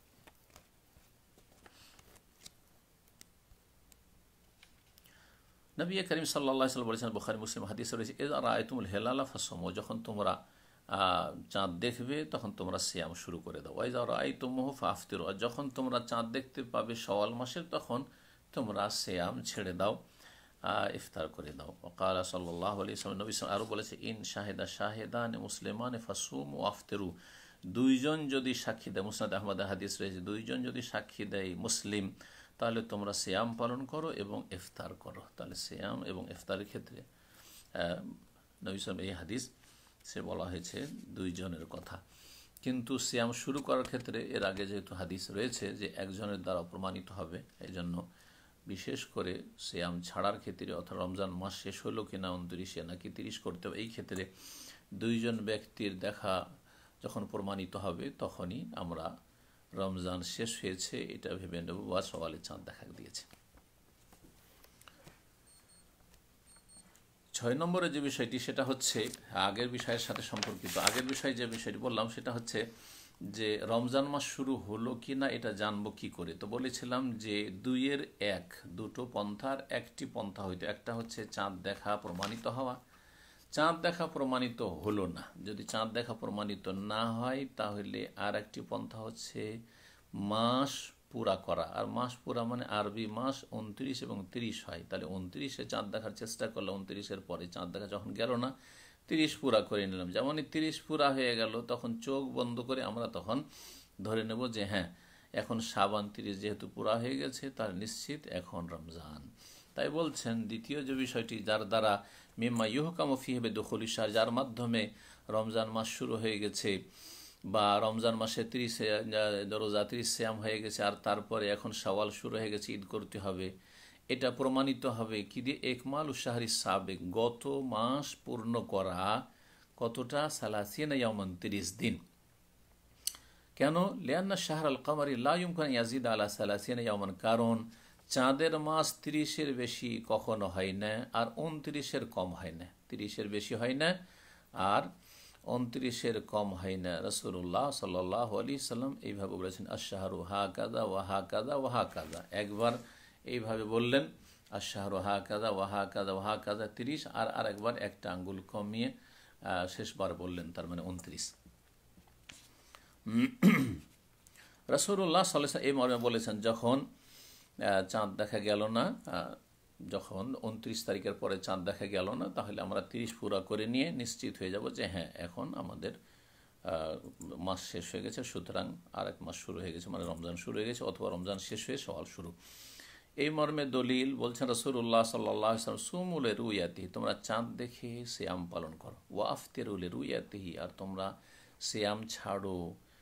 নবী করিম সাল্লাল্লাহু আলাইহি ওয়াসাল্লাম বলেছেন, বুখারী মুসলিম হাদিসে রয়েছে, ইযা রাআইতুমুল হিলালা ফাসুমু, যখন তোমরা চাঁদ দেখবে তখন তোমরা সিয়াম শুরু করে দাও। ওয়া ইযা রাআইতুমুহু ফাফতিরু, যখন তোমরা চাঁদ দেখতে পাবে শাওয়াল মাসের তখন তোমরা সিয়াম ছেড়ে দাও, ইফতার করে দাও। ওয়াকালা সাল্লাল্লাহু আলাইহি ওয়াসাল্লাম, নবী আরো বলেছে, ইন শাহিদা শাহিদান মুসলিমান ফাসুমু ওয়াফতিরু, দুইজন যদি সাক্ষী দেয়, মুসনাদ আহমদের হাদিস রয়েছে, দুইজন যদি সাক্ষী দেয় মুসলিম, তাহলে তোমরা সিয়াম পালন করো এবং ইফতার করো। তাহলে সিয়াম এবং ইফতারের ক্ষেত্রে নবী সাল্লাল্লাহু এই হাদিস সে বলা হয়েছে দুইজনের কথা। কিন্তু সিয়াম শুরু করার ক্ষেত্রে এর আগে যেহেতু হাদিস রয়েছে যে একজনের দ্বারা প্রমাণিত হবে, এই জন্য বিশেষ করে সিয়াম ছাড়ার ক্ষেত্রে, অর্থাৎ রমজান মাস শেষ হলো কিনা উনত্রিশে নাকি তিরিশ করতে হবে, এই ক্ষেত্রে দুইজন ব্যক্তির দেখা যখন প্রমাণিত হবে তখনই আমরা রমজান শেষ হয়েছে এটা ভেবে নেব বা সওয়ালে চাঁদ দেখা দিয়েছে। ছয় নম্বরে যে বিষয়টি সেটা হচ্ছে আগের বিষয়ের সাথে সম্পর্কিত। আগের বিষয়ে যে বিষয়টি বললাম সেটা হচ্ছে যে রমজান মাস শুরু হলো কি না এটা জানবো কি করে। তো বলেছিলাম যে দুইয়ের এক, দুটো পন্থার একটি পন্থা হইতো। একটা হচ্ছে চাঁদ দেখা প্রমাণিত হওয়া, চাঁদ দেখা প্রমাণিত হলো না, যদি চাঁদ দেখা প্রমাণিত না হয় তাহলে আর একটি পন্থা হচ্ছে মাস পুরা করা। আর মাস পুরা মানে আরবি মাস উনত্রিশ এবং তিরিশ হয়, তাহলে উনত্রিশে চাঁদ দেখার চেষ্টা করলে উনত্রিশের পরে চাঁদ দেখা যখন গেল না, তিরিশ পুরা করে নিলাম। যেমনই তিরিশ পুরা হয়ে গেল তখন চোখ বন্ধ করে আমরা তখন ধরে নেব যে হ্যাঁ এখন শাবান তিরিশ যেহেতু পুরা হয়ে গেছে তার নিশ্চিত এখন রমজান। তাই বলছেন দ্বিতীয় যে বিষয়টি, যার দ্বারা মিম্মা ইউহকামু ফিহি বিদুখুলিশ শাহর, যার মাধ্যমে রমজান মাস শুরু হয়ে গেছে বা রমজান মাসে তিরিশে রোজা তিরিশ শ্যাম হয়ে গেছে আর তারপরে এখন শাওয়াল শুরু হয়ে গেছে, ঈদ করতে হবে, এটা প্রমাণিত হবে কি দিয়ে? একমাল উশাহরি সাবেক, গত মাস পূর্ণ করা কতটা? সালাসিনা ইয়ামান, তিরিশ দিন। কেন? লিয়ান্না শাহর আল কামারি লা ইউমকিন ইয়াজিদ আলা সালাসিনা ইয়ামান, কারণ চাঁদের মাস তিরিশের বেশি কখনো হয় না আর উনত্রিশের কম হয় না, তিরিশের বেশি হয় না আর উনত্রিশের কম হয় না। রাসূলুল্লাহ সাল্লাল্লাহু আলাইহি সাল্লাম এইভাবে বলেছেন, আশ-শাহরু হাকাযা ওয়া হাকাযা ওয়া হাকাযা, একবার এইভাবে বললেন আশ-শাহরু হাকাযা ওয়া হাকাযা ওয়া হাকাযা তিরিশ, আর আরেকবার একটা আঙ্গুল কমিয়ে শেষবার বললেন, তার মানে উনত্রিশ। রাসূলুল্লাহ সাল্লাল্লাহু আলাইহি ওয়াসাল্লাম এই মর্মে বলেছেন, যখন চাঁদ দেখা গেল না, যখন উনত্রিশ তারিখের পরে চাঁদ দেখা গেল না, তাহলে আমরা তিরিশ পুরা করে নিয়ে নিশ্চিত হয়ে যাব যে হ্যাঁ এখন আমাদের মাস শেষ হয়ে গেছে, সুতরাং আর এক মাস শুরু হয়ে গেছে, মানে রমজান শুরু হয়ে গেছে, অথবা রমজান শেষ হয়ে শাওয়াল শুরু। এই মর্মে দলিল বলছেন রাসূলুল্লাহ সাল্লাল্লাহু আলাইহি ওয়াসাল্লাম, সুমু লিরুয়াতিহি, তোমরা চাঁদ দেখে সিয়াম পালন করো, ওয়া আফতিরু লিরুয়াতিহি, আর তোমরা সিয়াম ছাড়ো,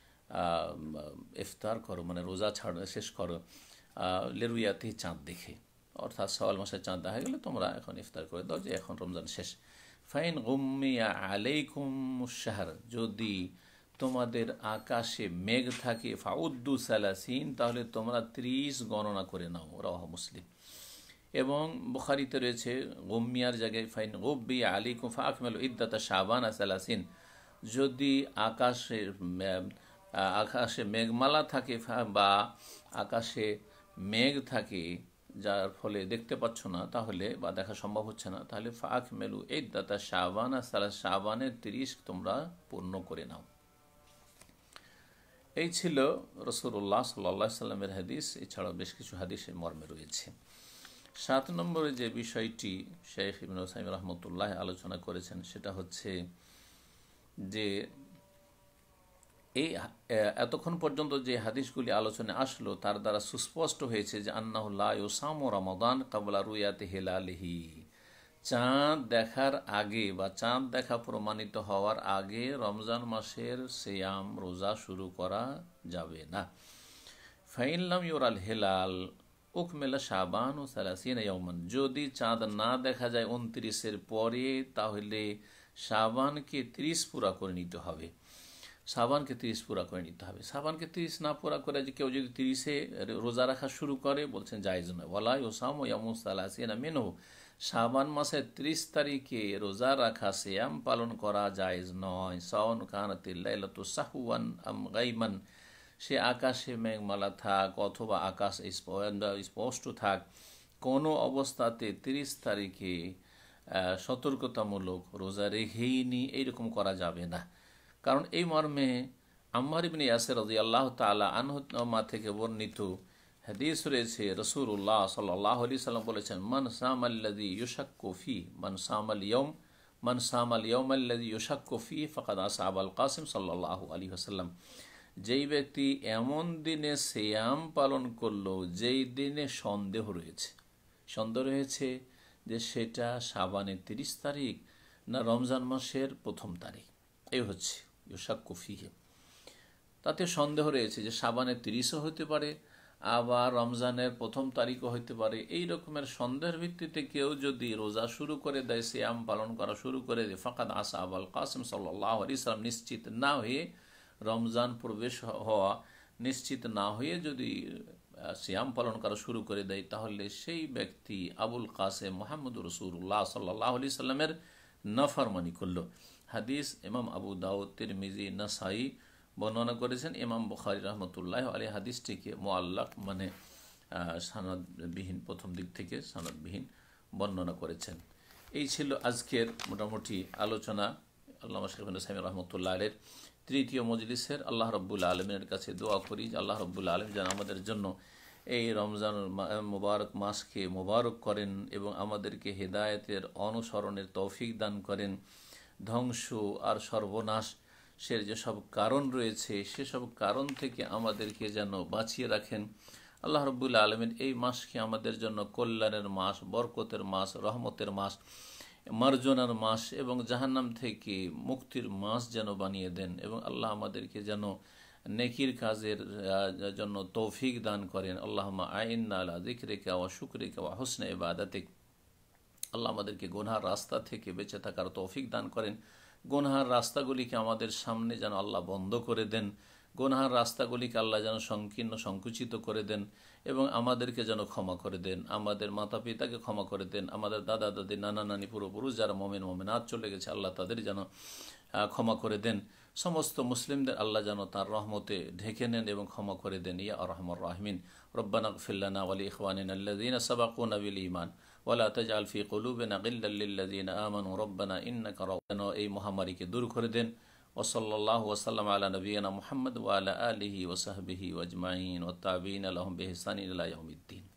ইফতার করো, মানে রোজা ছাড়ো, শেষ করো লিরুয়াতিহি, চাঁদ দেখে, অর্থাৎ শাওয়াল মাসে চাঁদ দেখা গেলে তোমরা এখন ইফতার করে দাও যে এখন রমজান শেষ। ফাইন গুম্মিয়া আলাইকুমুশ শাহর, যদি তোমাদের আকাশে মেঘ থাকে, ফাউদ্দু সালাসিন, তাহলে তোমরা ত্রিশ গণনা করে নাও, রাওয়াহু মুসলিম। এবং বুখারীতে রয়েছে গুম্মিয়ার জায়গায় ফাইন গুব্বিয়া আলাইকুম ফাআকমিলু ইদ্দাতা শাবানা সালাসিন, যদি আকাশে আকাশে মেঘমালা থাকে বা আকাশে মেঘ থাকে যার ফলে দেখতে পাচ্ছ না, তাহলে বা দেখা সম্ভব হচ্ছে না, তাহলে ফাআকমিলু ইদ্দাতা শাবানা সালাস, শাবানের তিরিশ তোমরা পূর্ণ করে নাও। এই ছিল রাসূলুল্লাহ সাল্লাল্লাহু আলাইহি সাল্লামের হাদিস। এছাড়াও বেশ কিছু হাদিসের মর্মে রয়েছে। সাত নম্বরে যে বিষয়টি শেখ ইবনে উসাইমিন রাহমাতুল্লাহ আলোচনা করেছেন সেটা হচ্ছে যে এই এতক্ষণ পর্যন্ত যে হাদিসগুলি আলোচনায় আসলো তার দ্বারা সুস্পষ্ট হয়েছে যে আন্নাহু লা ইউসামু রমাদান ক্বাবলা রুয়াতি হিলালিহি, চাঁদ দেখার আগে বা চাঁদ দেখা প্রমাণিত হওয়ার আগে রমজান মাসের সিয়াম রোজা শুরু করা যাবে না। ফাইন লাম ইউরাল হিলাল উকমিলা শাবান ও সালাসিনা ইয়াওমান, যদি চাঁদ না দেখা যায় উনত্রিশের পরে, তাহলে শাবানকে ত্রিশ পুরা করে নিতে হবে, শাবানকে তিরিশ পুরা করে নিতে হবে। শাবানকে তিরিশ না পুরা করে যে কেউ যদি তিরিশে রোজা রাখা শুরু করে, বলছেন জায়েজ নয়। ওয়ালা ইউসামু ইয়ামু সালাসিনা মিনহু, শাবান মাসের ত্রিশ তারিখে রোজা রাখা সিয়াম পালন করা জায়েজ নয়। সাওয়ান কানাতিল লাইলাতু সাহওয়ান আম গায়মান, সে আকাশে মেঘমালা থাক অথবা আকাশ স্পষ্ট থাক, কোনো অবস্থাতে তিরিশ তারিখে সতর্কতামূলক রোজা রেখেই নি, এইরকম করা যাবে না। কারণ এই মর্মে আম্মার ইবনে ইয়াসির রাদিয়াল্লাহু তাআলা আনহু থেকে বর্ণিত হাদিস রয়েছে, রাসূলুল্লাহ সাল্লাল্লাহু আলাইহি সাল্লাম বলেছেন, মান সামাল্লাযী ইউশাক্কু ফি মান সামাল ইয়াওম মান সামাল ইয়াওমাল্লাযী ইউশাক্কু ফি ফাকাদ আসআবাল কাসিম সাল্লাল্লাহু আলাইহি ওয়াসাল্লাম, যেই ব্যক্তি এমন দিনে সিয়াম পালন করলো যেই দিনে সন্দেহ রয়েছে, সন্দেহ রয়েছে যে সেটা শাবানের তিরিশ তারিখ না রমজান মাসের প্রথম তারিখ, এই হচ্ছে ইউশাক্কু ফিহি, তাতে সন্দেহ রয়েছে যে শাবানের তিরিশও হতে পারে আবার রমজানের প্রথম তারিখও হতে পারে। এই রকমের সন্দেহের ভিত্তিতে কেউ যদি রোজা শুরু করে দেয়, সিয়াম পালন করা শুরু করে দেয়, ফাকাদ আসআবাল কাসিম সাল্লাল্লাহু আলাইহি সাল্লাম, নিশ্চিত না হয়ে রমজান প্রবেশ হওয়া নিশ্চিত না হয়ে যদি সিয়াম পালন করা শুরু করে দেয়, তাহলে সেই ব্যক্তি আবুল কাসেম মুহাম্মদুর রাসূলুল্লাহ সাল্লাল্লাহু আলাইহি সাল্লামের নাফরমানি করল। হাদিস ইমাম আবু দাউদ, তিরমিজি, নাসাই বর্ণনা করেছেন। ইমাম বুখারী রাহমাতুল্লাহ আলাইহি হাদিসটিকে মুআল্লাক মানে সনদবিহীন, প্রথম দিক থেকে সনদবিহীন বর্ণনা করেছেন। এই ছিল আজকের মোটামুটি আলোচনা আল্লামা শেখ ইবনে উসাইমিন রাহমাতুল্লাহ আলাইহির তৃতীয় মজলিসের। আল্লাহ রাব্বুল আলামিনের কাছে দোয়া করি যে আল্লাহ রাব্বুল আলামিন যেন আমাদের জন্য এই রমজান মুবারক মাসকে মুবারক করেন এবং আমাদেরকে হেদায়েতের অনুসরণের তৌফিক দান করেন। ধ্বংস আর সর্বনাশের যেসব কারণ রয়েছে সেসব কারণ থেকে আমাদেরকে যেন বাঁচিয়ে রাখেন। আল্লাহ রাব্বুল আলামিন এই মাসকে আমাদের জন্য কল্যাণের মাস, বরকতের মাস, রহমতের মাস মার্জনার মাস এবং জাহান্নাম থেকে মুক্তির মাস যেন বানিয়ে দেন এবং আল্লাহ আমাদেরকে যেন নেকির কাজের জন্য তৌফিক দান করেন। আল্লাহুম্মা আইন্না আলা যিকরিকা ওয়া শুকরিকা ওয়া হুসনি ইবাদাতিক। আল্লাহ আমাদেরকে গুনহার রাস্তা থেকে বেঁচে থাকার তৌফিক দান করেন। গুনহার রাস্তাগুলিকে আমাদের সামনে যেন আল্লাহ বন্ধ করে দেন, গুনহার রাস্তাগুলিকে আল্লাহ যেন সংকীর্ণ সংকুচিত করে দেন এবং আমাদেরকে যেন ক্ষমা করে দেন, আমাদের মাতা পিতাকে ক্ষমা করে দেন, আমাদের দাদা দাদি নানা নানি পূর্বপুরুষ যারা মোমেন মোমেনাত চলে গেছে আল্লাহ তাদের যেন ক্ষমা করে দেন। সমস্ত মুসলিমদের আল্লাহ যেন তার রহমতে ঢেকে নেন এবং ক্ষমা করে দেন। ইয়া আরহামার রাহিমিন। রব্বানা ইগফির লানা ওয়া লিইখওয়ানিনা আল্লাযীনা সাবাকুনা বিল ঈমান ওয়া লা তাজআল ফী কুলুবিনা গিল্লাল লিল্লাযীনা আমানু রব্বানা ইন্নাকা রাউফুর। এই মহামারীকে দূর করে দেন। ওয়া সাল্লাল্লাহু ওয়া সাল্লাম আলা নবিয়িনা মুহাম্মদ ওয়া আলা আলিহি ওয়া সাহবিহি ওয়া আজমাইন ওয়া তাবিঈনা লাহুম বিইহসানিন ইলা ইয়াউমিদ্দিন।